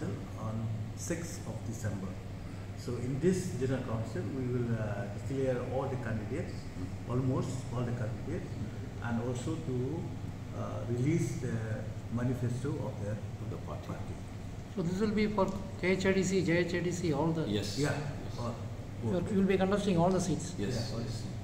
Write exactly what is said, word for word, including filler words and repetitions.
Council on sixth of December. So in this General Council, we will uh, declare all the candidates, almost all the candidates, and also to uh, release the manifesto of the, to the party. So this will be for K H A D C, J H A D C, all the... Yes. Yeah. Yes. All, You will be contesting all the seats. Yes. Yeah, all the seats.